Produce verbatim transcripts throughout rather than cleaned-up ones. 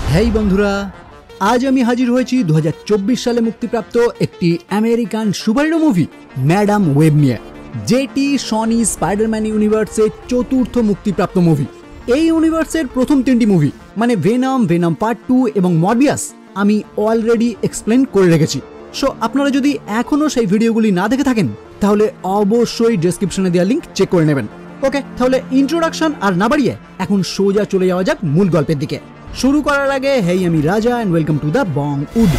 হেই বন্ধুরা, আজ আমি হাজির হয়েছি দু হাজার চব্বিশ সালে মুক্তিপ্রাপ্ত একটি American superhero movie Madame Web নিয়ে, যেটি সনি স্পাইডারম্যান ইউনিভার্সের চতুর্থ মুক্তিপ্রাপ্ত মুভি। এই ইউনিভার্সের প্রথম তিনটি মুভি মানে ভেনম, ভেনম পার্ট টু এবং মরবিয়াস আমি অলরেডি এক্সপ্লেন করে রেখেছি। সো আপনারা যদি এখনও সেই ভিডিওগুলি না দেখে থাকেন তাহলে অবশ্যই ডেসক্রিপশনে দেওয়া লিঙ্ক চেক করে নেবেন। ওকে, তাহলে ইন্ট্রোডাকশন আর না বাড়িয়ে এখন সোজা চলে যাওয়া যাক মূল গল্পের দিকে। শুরু করার আগে হেই, আমি Raja and welcome to the Bongwood.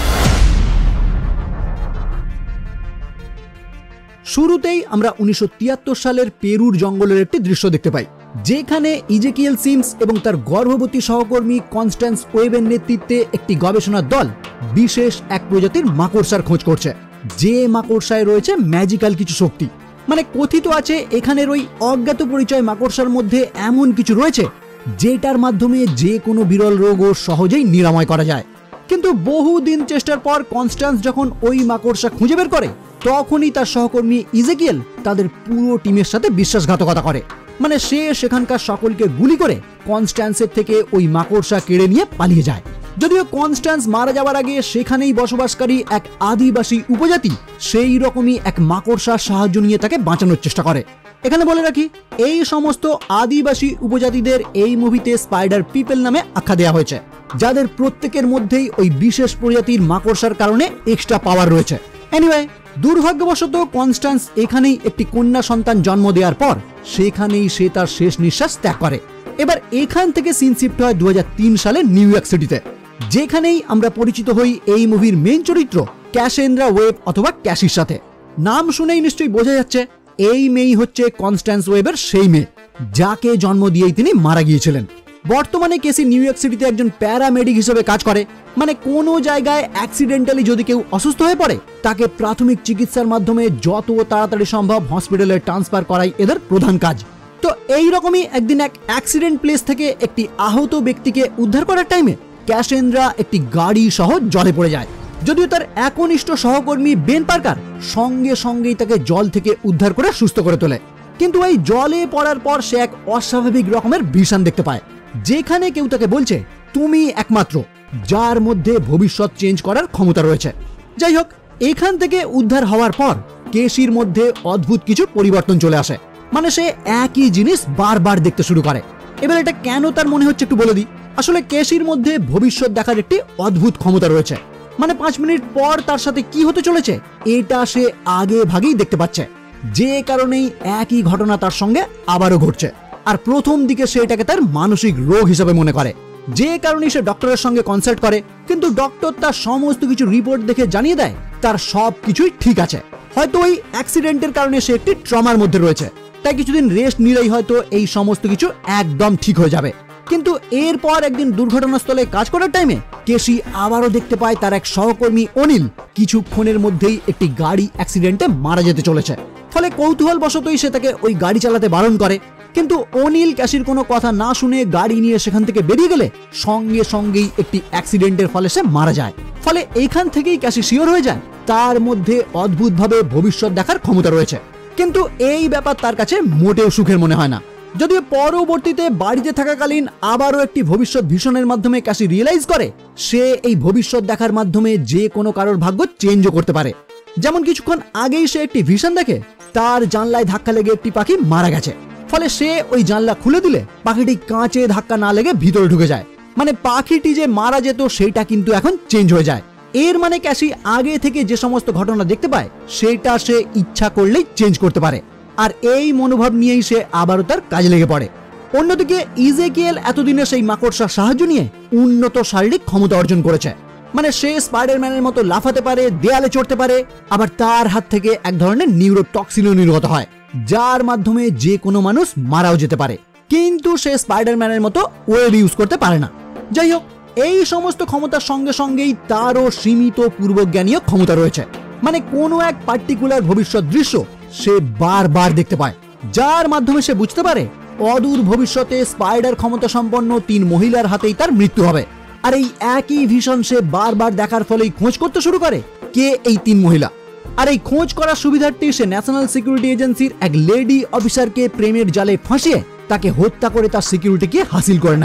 শুরুতেই আমরা উনিশশো তিয়াত্তর সালের পেরুর জঙ্গলের একটি দৃশ্য দেখতে পাই, যেখানে ইজেকিয়েল সিমস এবং তার গর্ভবতী সহকর্মী কনস্ট্যান্স ওয়েবের নেতৃত্বে একটি গবেষণা দল বিশেষ এক প্রজাতির মাকড়সার খোঁজ করছে, যে মাকড়সায় রয়েছে ম্যাজিক্যাল কিছু শক্তি। মানে কথিত আছে এখানের ওই অজ্ঞাত পরিচয় মাকড়সার মধ্যে এমন কিছু রয়েছে যেটার মাধ্যমে যে কোনো বিরল রোগও সহজেই নিরাময় করা যায়। কিন্তু বহুদিন চেষ্টার পর কনস্ট্যান্স যখন ওই মাকড়সা খুঁজে বের করে, তখনই তার সহকর্মী ইজেকিয়েল তাদের পুরো টিমের সাথে বিশ্বাসঘাতকতা করে। মানে সে সেখানকার সকলকে গুলি করে কনস্ট্যান্সের থেকে ওই মাকড়সা কেড়ে নিয়ে পালিয়ে যায়। যদিও কনস্ট্যান্স মারা যাওয়ার আগে সেখানেই বসবাসকারী এক আদিবাসী উপজাতি সেই রকমই এক মাকড়সার সাহায্য নিয়ে তাকে বাঁচানোর চেষ্টা করে। এখানে বলে রাখি, এই সমস্ত আদিবাসী উপজাতিদের এই মুভিতে স্পাইডার পিপল নামে আখ্যা দেওয়া হয়েছে, যাদের প্রত্যেকের মধ্যেই ওই বিশেষ প্রজাতির মাকড়সার কারণে এক্সট্রা পাওয়ার রয়েছে। এনিওয়ে, দুর্ভাগ্যবশত কনস্ট্যান্স এখানেই একটি কন্যা সন্তান জন্ম দেওয়ার পর সেখানেই সে তার শেষ নিঃশ্বাস ত্যাগ করে। এবার এখান থেকে সিন শিফট হয় দু হাজার তিন সালে নিউ ইয়র্ক সিটিতে, যেখানেই আমরা পরিচিত হই এই মুভির মেইন চরিত্র ক্যাসেন্দ্রা ওয়েব অথবা ক্যাসির সাথে। নাম শুনেই নিশ্চয়ই বোঝা যাচ্ছে এই মেয়েই হচ্ছে কনস্ট্যান্স ওয়েবের সেই মেয়ে, যাকে জন্ম দিয়েই তিনি মারা গিয়েছিলেন। বর্তমানে কেসি নিউ ইয়র্ক সিটিতে একজন প্যারামেডিক হিসেবে কাজ করে। মানে কোনো জায়গায় অ্যাক্সিডেন্টালি যদি কেউ অসুস্থ হয়ে পড়ে, তাকে প্রাথমিক চিকিৎসার মাধ্যমে যত তাড়াতাড়ি সম্ভব হসপিটালে ট্রান্সফার করাই এদের প্রধান কাজ। তো এই রকমই একদিন এক অ্যাক্সিডেন্ট প্লেস থেকে একটি আহত ব্যক্তিকে উদ্ধার করার টাইমে ক্যাসেন্দ্রা একটি গাড়ি সহ জলে পড়ে যায়। যদিও তার একনিষ্ঠ সহকর্মী বেন পার্কার সঙ্গে সঙ্গেই তাকে জল থেকে উদ্ধার করে সুস্থ করে তোলে। কিন্তু এই জলে পড়ার পর সে এক অস্বাভাবিক রকমের ভিশন দেখতে পায়, যেখানে কেউ তাকে বলছে তুমি একমাত্র যার মধ্যে ভবিষ্যৎ চেঞ্জ করার ক্ষমতা রয়েছে। যাই হোক, এখান থেকে উদ্ধার হওয়ার পর কেসির মধ্যে অদ্ভুত কিছু পরিবর্তন চলে আসে। মানে সে একই জিনিস বারবার দেখতে শুরু করে। এবার এটা কেন তার মনে হচ্ছে একটু বলে দিই। আসলে কেসির মধ্যে ভবিষ্যৎ দেখার একটি অদ্ভুত ক্ষমতা রয়েছে। মানে পাঁচ মিনিট পর তার সাথে কি হতে চলেছে এটা সে আগে ভাগেই দেখতে পাচ্ছে, যে কারণেই একই ঘটনা তার সঙ্গে আবারও ঘটছে। আর প্রথম দিকে সে এটাকে তার মানসিক রোগ হিসেবে মনে করে, যে কারণে সে ডক্টরের সঙ্গে কনসাল্ট করে। কিন্তু ডক্টর তার সমস্ত কিছু রিপোর্ট দেখে জানিয়ে দেয় তার সব কিছুই ঠিক আছে। হয়তো ওই অ্যাক্সিডেন্টের কারণে সে একটি ট্রমার মধ্যে রয়েছে, তাই কিছুদিন রেস্ট নিলেই হয়তো এই সমস্ত কিছু একদম ঠিক হয়ে যাবে। কিন্তু এরপর একদিন দুর্ঘটনাস্থলে কাজ করার টাইমে কেসি আবারও দেখতে পায় তার এক সহকর্মী অনিল কিছুক্ষণের মধ্যেই একটি গাড়ি অ্যাক্সিডেন্টে মারা যেতে চলেছে। ফলে কৌতূহল বশতই সে তাকে ওই গাড়ি চালাতে বারণ করে। কিন্তু অনিল ক্যাসির কোনো কথা না শুনে গাড়ি নিয়ে সেখান থেকে বেরিয়ে গেলে সঙ্গে সঙ্গেই একটি অ্যাক্সিডেন্টের ফলে সে মারা যায়। ফলে এখান থেকেই ক্যাসি শিওর হয়ে যায় তার মধ্যে অদ্ভুতভাবে ভবিষ্যৎ দেখার ক্ষমতা রয়েছে। কিন্তু এই ব্যাপার তার কাছে মোটেও সুখের মনে হয় না। যদিও পরবর্তীতে বাড়িতে থাকাকালীন আবারও একটি ভবিষ্যৎ ভিশনের মাধ্যমে ক্যাসি রিয়েলাইজ করে সে এই ভবিষ্যৎ দেখার মাধ্যমে যে কোনো কারোর ভাগ্য চেঞ্জও করতে পারে। যেমন কিছুক্ষণ আগেই সে একটি ভিশন দেখে তার জানলায় ধাক্কা লেগে একটি পাখি মারা গেছে। ফলে সে ওই জানলা খুলে দিলে পাখিটি কাঁচে ধাক্কা না লেগে ভিতরে ঢুকে যায়। মানে পাখিটি যে মারা যেত সেটা কিন্তু এখন চেঞ্জ হয়ে যায়। এর মানে ক্যাসি আগে থেকে যে সমস্ত ঘটনা দেখতে পায় সেটা সে ইচ্ছা করলেই চেঞ্জ করতে পারে। আর এই মনোভাব নিয়েই সে আবারও তার কাজে লেগে পড়ে। অন্যদিকে ইজেকিয়েল এতদিনে সেই মাকড়সার সাহায্য নিয়ে উন্নত শারীরিক ক্ষমতা অর্জন করেছে। মানে সে স্পাইডারম্যানের মতো লাফাতে পারে, দেয়ালে চড়তে পারে, আবার তার হাত থেকে এক ধরনের নিউরোটক্সিনও নির্গত হয়, যার মাধ্যমে যে কোনো মানুষ মারাও যেতে পারে। কিন্তু সে স্পাইডারম্যানের মতো ওয়েব ইউজ করতে পারে না। যাই হোক, এই সমস্ত ক্ষমতার সঙ্গে সঙ্গেই তারও সীমিত পূর্বজ্ঞানীয় ক্ষমতা রয়েছে। মানে কোনো এক পার্টিকুলার ভবিষ্যৎ দৃশ্য সে বারবার দেখতে পায়, যার মাধ্যমে সে বুঝতে পারে অদূর ভবিষ্যতে স্পাইডার ক্ষমতা সম্পন্ন তিন মহিলার হাতেই তার মৃত্যু হবে। আর এই একই ভিশন সে বারবার দেখার ফলেই খোঁজ করতে শুরু করে কে এই তিন মহিলা। আর এই খোঁজ করার সুবিধার্থে সে ন্যাশনাল সিকিউরিটি এজেন্সির এক লেডি অফিসারকে প্রেমের জালে ফাঁসিয়ে তাকে হত্যা করে তার সিকিউরিটিকে হাসিল করে নেয়।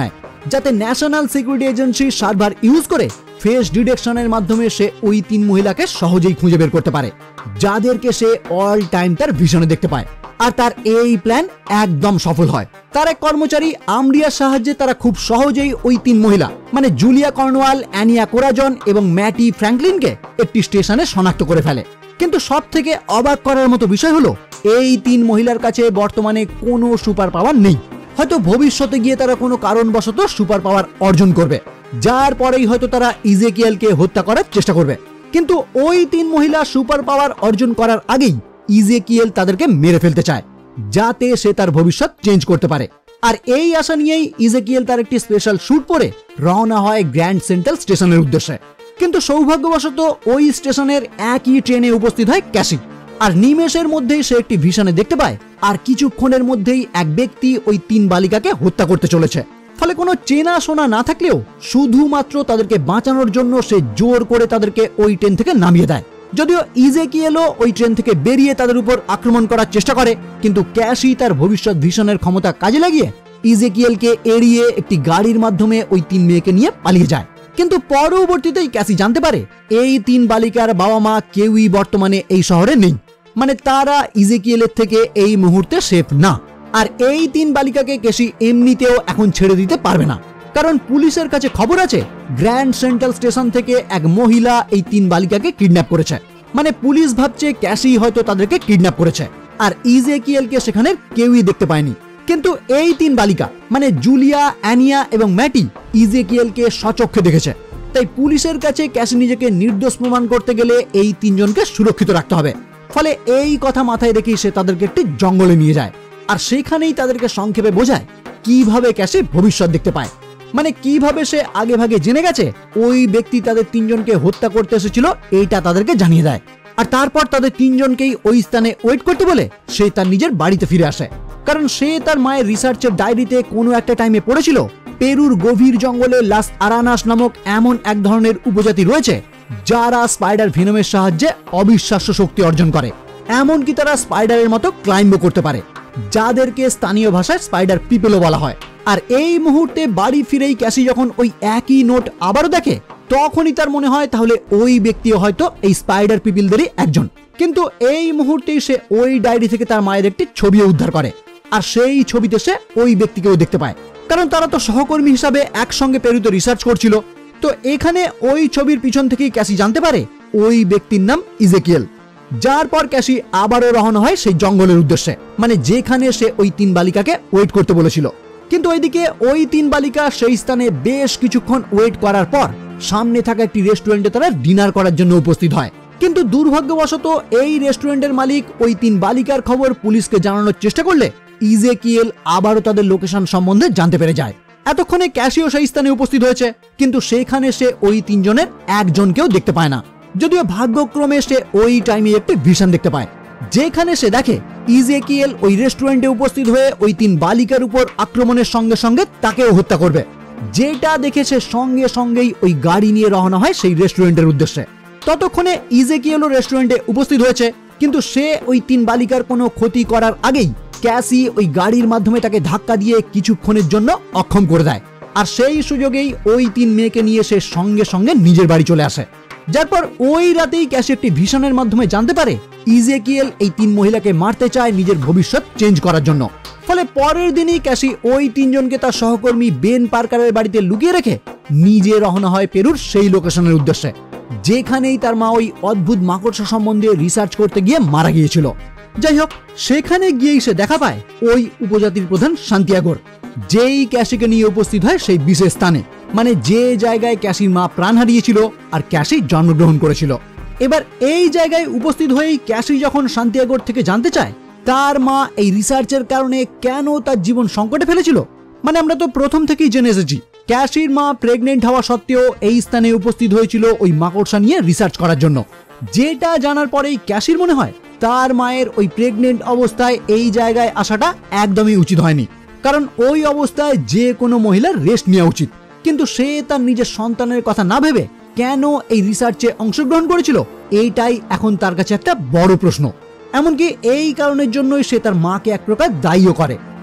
যাতে National Security Agency server use করে ফেস ডিটেকশনের মাধ্যমে সে ওই তিন মহিলাকে সহজেই খুঁজে বের করতে পারে, যাদেরকে সে অল টাইম তার ভিশনে দেখতে পায়। আর তার এই প্ল্যান একদম সফল হয়। তার এক কর্মচারী আমরিয়ার সাহায্যে তারা খুব সহজেই ওই তিন মহিলা মানে জুলিয়া কর্নওয়াল, অ্যানিয়া কোরাজন এবং ম্যাটি ফ্র্যাঙ্কলিনকে একটি স্টেশনে শনাক্ত করে ফেলে। কিন্তু সব থেকে অবাক করার মতো বিষয় হলো এই তিন মহিলার কাছে বর্তমানে কোনো সুপার পাওয়ার নেই। হয়তো ভবিষ্যতে গিয়ে তারা কোনো কারণবশত সুপার পাওয়ার অর্জন করবে, যার পরেই হয়তো তারা ইজেকিয়েলকে হত্যা করার চেষ্টা করবে। কিন্তু ওই তিন মহিলা সুপার পাওয়ার অর্জন করার আগেই ইজেকিয়েল তাদেরকে মেরে ফেলতে চায়, যাতে সে তার ভবিষ্যৎ চেঞ্জ করতে পারে। আর এই আশা নিয়েই ইজেকিয়েল তার একটি স্পেশাল স্যুট পরে রওনা হয় গ্র্যান্ড সেন্ট্রাল স্টেশনের উদ্দেশ্যে। কিন্তু সৌভাগ্যবশত ওই স্টেশনের একই ট্রেনে উপস্থিত হয় ক্যাসি। আর নিমেষের মধ্যেই সে একটি ভিশনে দেখতে পায় আর কিছুক্ষণের মধ্যেই এক ব্যক্তি ওই তিন বালিকাকে হত্যা করতে চলেছে। ফলে কোনো চেনা শোনা না থাকলেও শুধুমাত্র তাদেরকে বাঁচানোর জন্য সে জোর করে তাদেরকে ওই ট্রেন থেকে নামিয়ে দেয়। যদিও ইজেকিয়েলও ওই ট্রেন থেকে বেরিয়ে তাদের উপর আক্রমণ করার চেষ্টা করে, কিন্তু ক্যাসি তার ভবিষ্যৎ ভিশনের ক্ষমতা কাজে লাগিয়ে ইজেকিয়েলকে এড়িয়ে একটি গাড়ির মাধ্যমে ওই তিন মেয়েকে নিয়ে পালিয়ে যায়। কিন্তু পরবর্তীতেই ক্যাসি জানতে পারে এই তিন বালিকার বাবা মা কেউই বর্তমানে এই শহরে নেই, মানে তারা ইজেকিয়েলের থেকে এই মুহূর্তে সেফ না। আর এই তিন বালিকাকে ক্যাসি এমনিতেও এখন ছেড়ে দিতে পারবে না, কারণ পুলিশের কাছে খবর আছে গ্র্যান্ড সেন্ট্রাল স্টেশন থেকে এক মহিলা এই তিন বালিকাকে কিডন্যাপ করেছে। মানে পুলিশ ভাবছে ক্যাসি হয়তো তাদেরকে কিডন্যাপ করেছে, আর ইজেকিয়েলকে সেখানে কেউই দেখতে পায়নি। কিন্তু এই তিন বালিকা মানে জুলিয়া, অ্যানিয়া এবং ম্যাটি ইজেকিয়েলকে সচক্ষে দেখেছে। তাই পুলিশের কাছে ক্যাসি নিজেকে নির্দোষ প্রমাণ করতে গেলে এই তিনজনকে সুরক্ষিত রাখতে হবে। ফলে এই কথা মাথায় রেখেই সে তাদেরকে একটি জঙ্গলে নিয়ে যায়, আর সেখানেই তাদেরকে সংক্ষেপে বোঝায় কিভাবে ক্যাসি ভবিষ্যৎ দেখতে পায়। মানে কিভাবে সে আগে ভাগে জেনে গেছে ওই ব্যক্তি তাদের তিনজনকে হত্যা করতে এসেছিল, এইটা তাদেরকে জানিয়ে দেয়। আর তারপর তাদের তিনজনকেই ওই স্থানে ওয়েট করতে বলে সে তার নিজের বাড়িতে ফিরে আসে, কারণ সে তার মায়ের রিসার্চের ডায়েরিতে কোনো একটা টাইমে পড়েছিল পেরুর গভীর জঙ্গলে লাস আরানাস নামক এমন এক ধরনের উপজাতি রয়েছে যারা স্পাইডার ভেনমের সাহায্যে অবিশ্বাস্য শক্তি অর্জন করে। এমনকি তারা স্পাইডারের মতো ক্লাইম্বও করতে পারে, যাদেরকে স্থানীয় ভাষায় স্পাইডার পিপলও বলা হয়। আর এই মুহূর্তে বাড়ি ফিরেই ক্যাসি যখন ওই একই নোট আবারও দেখে, তখনই তার মনে হয় তাহলে ওই ব্যক্তিও হয়তো এই স্পাইডার পিপলদেরই একজন। কিন্তু এই মুহূর্তেই সে ওই ডায়েরি থেকে তার মায়ের একটি ছবিও উদ্ধার করে, আর সেই ছবিতে সে ওই ব্যক্তিকেও দেখতে পায়, কারণ তারা তো সহকর্মী হিসাবে একসঙ্গে পেরুতে রিসার্চ করছিল। তো এখানে ওই ছবির পিছন থেকেই ক্যাসি জানতে পারে ওই ব্যক্তির নাম ইজেকিয়েল। যার পর ক্যাসি আবারও রওনা হয় সেই জঙ্গলের উদ্দেশ্যে, মানে যেখানে সে ওই তিন বালিকাকে ওয়েট করতে বলেছিল। কিন্তু ওইদিকে ওই তিন বালিকা সেই স্থানে বেশ কিছুক্ষণ ওয়েট করার পর সামনে থাকা একটি রেস্টুরেন্টে তারা ডিনার করার জন্য উপস্থিত হয়। কিন্তু দুর্ভাগ্যবশত এই রেস্টুরেন্টের মালিক ওই তিন বালিকার খবর পুলিশকে জানানোর চেষ্টা করলে ইজেকিয়েল আবারও তাদের লোকেশন সম্বন্ধে জানতে পেরে যায়। এতক্ষণে ক্যাসিও সেই স্থানে উপস্থিত হয়েছে, কিন্তু সেখানে সে ওই তিনজনের একজনকেও দেখতে পায় না। যদিও ভাগ্যক্রমে সে ওই টাইমে একটি ভিশন দেখতে পায়, যেখানে সে দেখে ইজেকিয়েল ওই রেস্টুরেন্টে উপস্থিত হয়ে ওই তিন বালিকার উপর আক্রমণের সঙ্গে সঙ্গে তাকেও হত্যা করবে। যেটা দেখে সে সঙ্গে সঙ্গেই ওই গাড়ি নিয়ে রওনা হয় সেই রেস্টুরেন্টের উদ্দেশ্যে। ততক্ষণে ইজেকিয়েলও রেস্টুরেন্টে উপস্থিত হয়েছে, কিন্তু সে ওই তিন বালিকার কোনো ক্ষতি করার আগেই ক্যাসি ওই গাড়ির মাধ্যমে তাকে ধাক্কা দিয়ে কিছুক্ষণের জন্য অক্ষম করে দেয়। আর সেই সুযোগেই ওই তিন মেয়েকে নিয়ে সে সঙ্গে সঙ্গে নিজের বাড়ি চলে আসে। যার পর ওই রাতেই ক্যাসি একটি ভিশনের মাধ্যমে জানতে পারে ইজেকিয়েল এই তিন মহিলাকে মারতে চায় নিজের ভবিষ্যৎ চেঞ্জ করার জন্য। ফলে পরের দিনই ক্যাসি ওই তিনজনকে তার সহকর্মী বেন পার্কারের বাড়িতে লুকিয়ে রেখে নিজে রওনা হয় পেরুর সেই লোকেশনের উদ্দেশ্যে, যেখানেই তার মা ওই অদ্ভুত মাকড়সা সম্বন্ধে রিসার্চ করতে গিয়ে মারা গিয়েছিল। যাই হোক, সেখানে গিয়েই সে দেখা পায় ওই উপজাতির প্রধান সান্তিয়াগোর, যেই ক্যাসিকে নিয়ে উপস্থিত হয় সেই বিশেষ স্থানে, মানে যে জায়গায় ক্যাসির মা প্রাণ হারিয়েছিল আর ক্যাসি জন্মগ্রহণ করেছিল। এবার এই জায়গায় উপস্থিত হয়েই ক্যাসি যখন সান্তিয়াগোর থেকে জানতে চায় তার মা এই রিসার্চের কারণে কেন তার জীবন সংকটে ফেলেছিল, মানে আমরা তো প্রথম থেকেই জেনে এসেছি ক্যাসির মা প্রেগনেন্ট হওয়া সত্ত্বেও এই স্থানে উপস্থিত হয়েছিল ওই মাকড়সা নিয়ে রিসার্চ করার জন্য। যেটা জানার পরেই ক্যাসির মনে হয় তার মায়ের ওই প্রেগনেন্ট অবস্থায় এই জায়গায় আসাটা একদমই উচিত হয়নি, কারণ ওই অবস্থায় যে কোনো মহিলার রেস্ট নেওয়া উচিত। কিন্তু সে তার নিজের সন্তানের কথা না ভেবে কেন এই রিসার্চে অংশগ্রহণ করেছিল, এইটাই এখন তার কাছে একটা বড় প্রশ্ন। এমনকি এই কারণের জন্যই সে তার মাকে এক প্রকার দায়ীও করে।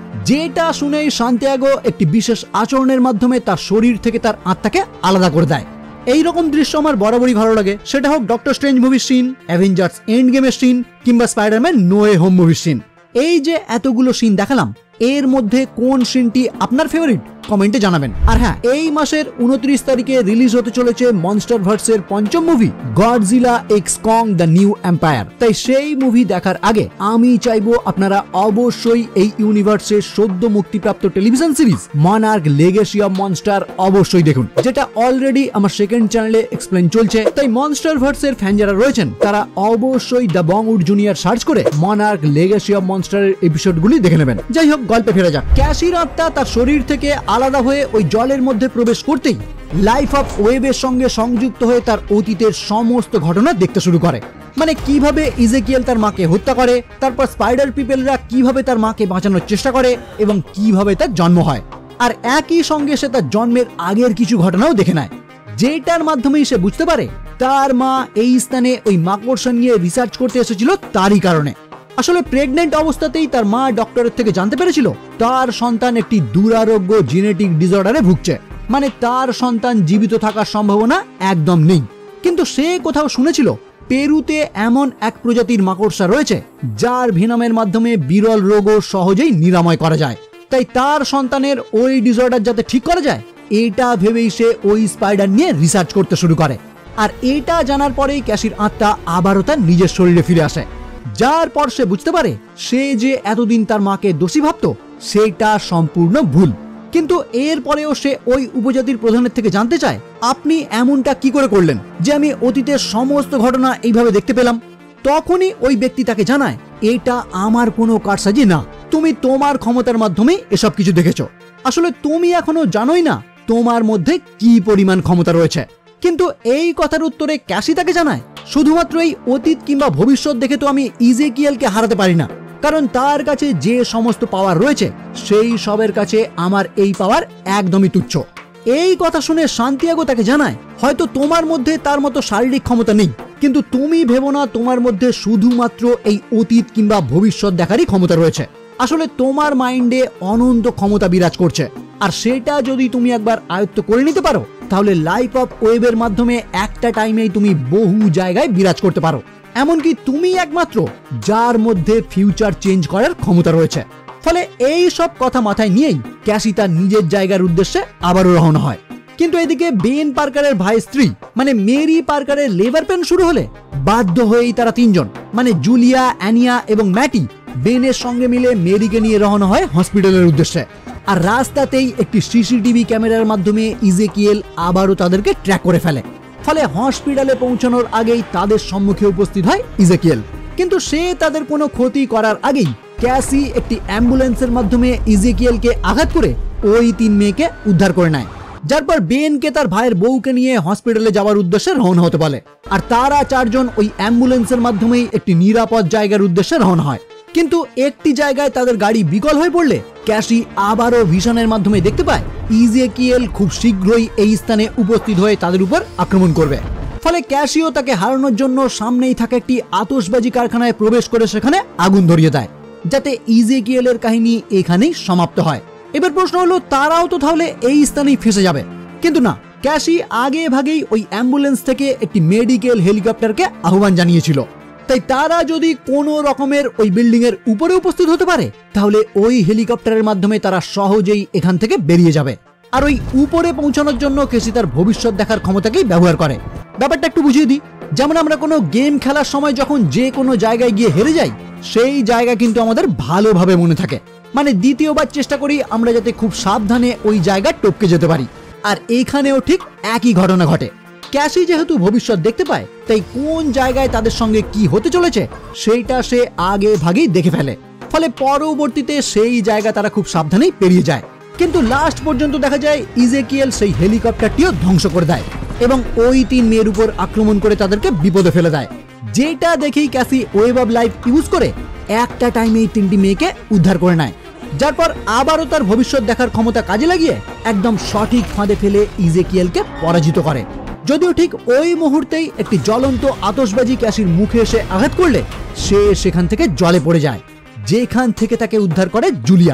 যেটা শুনেই সান্তিয়াগো একটি বিশেষ আচরণের মাধ্যমে তার শরীর থেকে তার আত্মাকে আলাদা করে দেয়। এইরকম দৃশ্য আমার বরাবরই ভালো লাগে, সেটা হোক ডক্টর স্ট্রেঞ্জ মুভির সিন, অ্যাভেঞ্জার্স এন্ড গেমের সিন কিংবা স্পাইডারম্যান নো ওয়ে হোম মুভির সিন। এই যে এতগুলো সিন দেখালাম, এর মধ্যে কোন সিনটি আপনার ফেভারিট কমেন্টে জানাবেন। আর হ্যাঁ, এই মাসের উনত্রিশ তারিখে রিলিজ হতে চলেছে মনস্টারভার্সের পঞ্চম movie Godzilla x Kong the new empire. তাই সেই মুভি দেখার আগে আমি চাইবো আপনারা অবশ্যই এই ইউনিভার্সের সদ্য মুক্তিপ্রাপ্ত television series Monarch Legacy of Monster অবশ্যই দেখুন, যেটা অলরেডি আমার সেকেন্ড চ্যানেলে এক্সপ্লেন চলছে। তাই মনস্টারভার্সের ফ্যান যারা রয়েছেন তারা অবশ্যই দ্য বংউড জুনিয়র সার্চ করে মনার্ক লেগেসি অফ মনস্টারের এপিসোডগুলি দেখে নেবেন। যাই হোক, গল্পে ফেরা যাক। ক্যাসির আত্মা তার শরীর থেকে আলাদা হয়ে ওই জলের মধ্যে প্রবেশ করতেই লাইফ অফ ওয়েবের সঙ্গে সংযুক্ত হয়ে তার অতীতের সমস্ত ঘটনা দেখতে শুরু করে। মানে কিভাবে ইজেকিয়েল তার মাকে হত্যা করে, তারপর স্পাইডার পিপলরা কিভাবে তার মাকে বাঁচানোর চেষ্টা করে এবং কিভাবে তার জন্ম হয়। আর একই সঙ্গে সে তার জন্মের আগের কিছু ঘটনাও দেখে নেয়, যেটার মাধ্যমেই সে বুঝতে পারে তার মা এই স্থানে ওই মাকড়সা নিয়ে রিসার্চ করতে এসেছিল তারই কারণে। আসলে প্রেগনেন্ট অবস্থাতেই তার মা ডক্টরের থেকে জানতে পেরেছিল তার সন্তান একটি দুরারোগ্য জেনেটিক ডিসঅর্ডারে ভুগছে, মানে তার সন্তান জীবিত থাকার সম্ভাবনা একদম নেই। কিন্তু সে কোথাও শুনেছিল পেরুতে এমন এক প্রজাতির মাকড়সা রয়েছে যার ভেনামের মাধ্যমে বিরল রোগও সহজেই নিরাময় করা যায়। তাই তার সন্তানের ওই ডিসঅর্ডার যাতে ঠিক করা যায়, এটা ভেবেই সে ওই স্পাইডার নিয়ে রিসার্চ করতে শুরু করে। আর এটা জানার পরেই ক্যাসির আত্মা আবারও তার নিজের শরীরে ফিরে আসে, যার পর সে বুঝতে পারে সে যে এতদিন তার মাকে দোষী ভাবত সেটা সম্পূর্ণ ভুল। কিন্তু এর পরেও সে ওই উপজাতির প্রধানের থেকে জানতে চায়, আপনি এমনটা কি করে করলেন যে আমি অতীতের সমস্ত ঘটনা এইভাবে দেখতে পেলাম? তখনই ওই ব্যক্তি তাকে জানায়, এটা আমার কোনো কারসাজি না, তুমি তোমার ক্ষমতার মাধ্যমে এসব কিছু দেখেছো। আসলে তুমি এখনো জানোই না তোমার মধ্যে কি পরিমাণ ক্ষমতা রয়েছে। কিন্তু এই কথার উত্তরে ক্যাসি তাকে জানায়, শুধুমাত্র এই অতীত কিংবা ভবিষ্যৎ দেখে তো আমি ইজেকিয়েলকে হারাতে পারি না, কারণ তার কাছে যে সমস্ত পাওয়ার রয়েছে সেই সবের কাছে আমার এই পাওয়ার একদমই তুচ্ছ। এই কথা শুনে সান্তিয়াগো তাকে জানায়, হয়তো তোমার মধ্যে তার মতো শারীরিক ক্ষমতা নেই, কিন্তু তুমি ভেবো না তোমার মধ্যে শুধুমাত্র এই অতীত কিংবা ভবিষ্যৎ দেখারই ক্ষমতা রয়েছে। আসলে তোমার মাইন্ডে অনন্ত ক্ষমতা বিরাজ করছে, আর সেটা যদি তুমি একবার আয়ত্ত করে নিতে পারো তাহলে লাইফ অফ ওয়েবের মাধ্যমে একটা টাইমেই তুমি বহু জায়গায় বিরাজ করতে পারো। এমনকি তুমি একমাত্র যার মধ্যে ফিউচার চেঞ্জ করার ক্ষমতা রয়েছে। ফলে এই সব কথা মাথায় নিয়েই ক্যাসি তার নিজের জায়গার উদ্দেশ্যে আবারও রওনা হয়। কিন্তু এদিকে বেন পার্কারের ভাই স্ত্রী মানে মেরি পার্কারের লেবার পেন শুরু হলে বাধ্য হয়েই তারা তিনজন মানে জুলিয়া, অ্যানিয়া এবং ম্যাটি বেনের সঙ্গে মিলে মেরিকে নিয়ে রওনা হয় হসপিটালের উদ্দেশ্যে। আর রাস্তাতেই একটি সিসিটিভি ক্যামেরার মাধ্যমে ইজেকিয়েল আবারও তাদেরকে ট্র্যাক করে ফেলে। ফলে হসপিটালে পৌঁছানোর আগেই তাদের সম্মুখে উপস্থিত হয় ইজেকিয়েল। কিন্তু সে তাদের কোনো ক্ষতি করার আগেই ক্যাসি একটি অ্যাম্বুলেন্সের মাধ্যমে ইজেকিয়েলকে আঘাত করে ওই তিন মেয়েকে উদ্ধার করে নেয়, যার পর বেনকে তার ভাইয়ের বউকে নিয়ে হসপিটালে যাওয়ার উদ্দেশ্যে রওনা হতে বলে। আর তারা চারজন ওই অ্যাম্বুলেন্সের মাধ্যমেই একটি নিরাপদ জায়গার উদ্দেশ্যে রওনা হয়। কিন্তু একটি জায়গায় তাদের গাড়ি বিকল হয়ে পড়লে ক্যাসি আবারও ভিশনের মাধ্যমে দেখতে পায় ইজেকিয়েল খুব শীঘ্রই এই স্থানে উপস্থিত হয়ে তাদের উপর আক্রমণ করবে। ফলে ক্যাসিও তাকে হারানোর জন্য সামনেই থাকা একটি আতশবাজি কারখানায় প্রবেশ করে সেখানে আগুন ধরিয়ে দেয়, যাতে ইজেকিয়েলের কাহিনী এখানেই সমাপ্ত হয়। এবার প্রশ্ন হলো, তারাও তো তাহলে এই স্থানেই ফেসে যাবে। কিন্তু না, ক্যাসি আগে ভাগেই ওই অ্যাম্বুলেন্স থেকে একটি মেডিকেল হেলিকপ্টারকে আহ্বান জানিয়েছিল। তাই তারা যদি কোনো রকমের ওই বিল্ডিং এর উপরে উপস্থিত হতে পারে তাহলে ওই হেলিকপ্টারের মাধ্যমে তারা সহজেই এখান থেকে বেরিয়ে যাবে। আর ওই উপরে পৌঁছানোর জন্য ক্যাসি তার ভবিষ্যৎ দেখার ক্ষমতাকেই ব্যবহার করে। ব্যাপারটা একটু বুঝিয়ে দিই, যেমন আমরা কোনো গেম খেলার সময় যখন যে কোনো জায়গায় গিয়ে হেরে যাই, সেই জায়গা কিন্তু আমাদের ভালোভাবে মনে থাকে, মানে দ্বিতীয়বার চেষ্টা করি আমরা যাতে খুব সাবধানে ওই জায়গা টপকে যেতে পারি। আর এখানেও ঠিক একই ঘটনা ঘটে। ক্যাসি যেহেতু ভবিষ্যৎ দেখতে পায়, তাই কোন জায়গায় তাদের সঙ্গে কি হতে চলেছে সেইটা সে আগে ভাগেই দেখে ফেলে। ফলে পরবর্তীতে সেই জায়গা তারা খুব সাবধানেই পেরিয়ে যায়। কিন্তু লাস্ট পর্যন্ত দেখা যায় ইজেকিয়েল সেই হেলিকপ্টারটিও ধ্বংস করে দেয় এবং ওই তিন মেয়ের উপর আক্রমণ করে তাদেরকে বিপদে ফেলে দেয়। যেটা দেখেই Cassie Web of Life use করে একটা টাইমেই তিনটি মেয়েকে উদ্ধার করে নেয়, যার পর আবারও তার ভবিষ্যৎ দেখার ক্ষমতা কাজে লাগিয়ে একদম সঠিক ফাঁদে ফেলে ইজেকিয়েলকে পরাজিত করে। যদিও ঠিক ওই মুহূর্তেই একটি জ্বলন্ত আতশবাজি ক্যাসির মুখে এসে আঘাত করলে সে সেখান থেকে জলে পড়ে যায়, যেখান থেকে তাকে উদ্ধার করে জুলিয়া।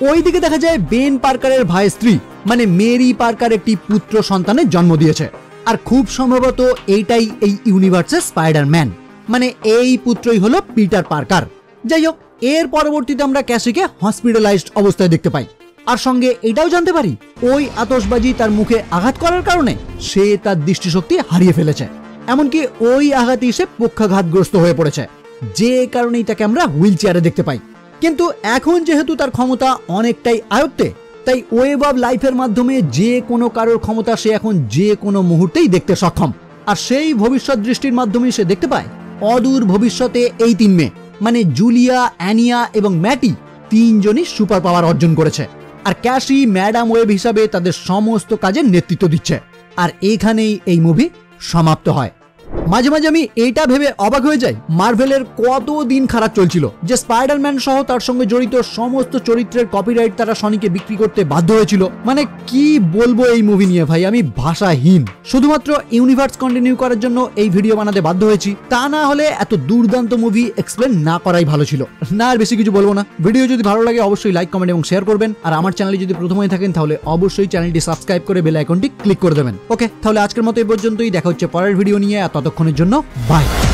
ওইদিকে দেখা যায় বেন পার্কারের ভাইয়ের স্ত্রী মানে মেরি পার্কার একটি পুত্র সন্তানের জন্ম দিয়েছে, আর খুব সম্ভবত এইটাই এই ইউনিভার্সের স্পাইডারম্যান, মানে এই পুত্রই হলো পিটার পার্কার। যাই হোক, এর পরবর্তীতে আমরা ক্যাসিকে হসপিটালাইজড অবস্থায় দেখতে পাই, আর সঙ্গে এটাও জানতে পারি ওই আতশবাজি তার মুখে আঘাত করার কারণে সে তার দৃষ্টিশক্তি হারিয়ে ফেলেছে, এমনকি ওই আঘাতে সে পক্ষাঘাতগ্রস্ত হয়ে পড়েছে, যে কারণেই তাকে আমরা হুইল চেয়ারে দেখতে পাই। কিন্তু এখন যেহেতু তার ক্ষমতা অনেকটাই আয়ত্তে, তাই ওয়েব অব লাইফের মাধ্যমে যে কোনো কারোর ক্ষমতা সে এখন যে কোনো মুহূর্তেই দেখতে সক্ষম, আর সেই ভবিষ্যৎ দৃষ্টির মাধ্যমে সে দেখতে পায় অদূর ভবিষ্যতে এই তিন মেয়ে মানে জুলিয়া, অ্যানিয়া এবং ম্যাটি তিনজনই সুপার পাওয়ার অর্জন করেছে, আর ক্যাসি ম্যাডাম ওয়েব হিসাবে তাদের সমস্ত কাজের নেতৃত্ব দিচ্ছে। আর এখানেই এই মুভি সমাপ্ত হয়। মাঝে মাঝে আমি এটা ভেবে অবাক হয়ে যাই মার্ভেলের কত দিন খারাপ চলছিল যে স্পাইডারম্যান সহ তার সঙ্গে জড়িত সমস্ত চরিত্রের কপিরাইট তারা সনিকে বিক্রি করতে বাধ্য হয়েছিল। মানে কি বলবো এই মুভি নিয়ে ভাই, আমি ভাষাহীন। শুধুমাত্র ইউনিভার্স কন্টিনিউ করার জন্য এই ভিডিও বানাতে বাধ্য হয়েছি, তা না হলে এত দুর্দান্ত মুভি এক্সপ্লেন না করাই ভালো ছিল। না আর বেশি কিছু বলবো না। ভিডিও যদি ভালো লাগে অবশ্যই লাইক, কমেন্ট এবং শেয়ার করবেন, আর আমার চ্যানেলে যদি প্রথম হয়ে থাকেন তাহলে অবশ্যই চ্যানেলটি সাবস্ক্রাইব করে বেল আইকনটি ক্লিক করে দেবেন। ওকে, তাহলে আজকের মতো এই পর্যন্তই, দেখা হচ্ছে পরের ভিডিও নিয়ে, আর ততক্ষণের জন্য বাই।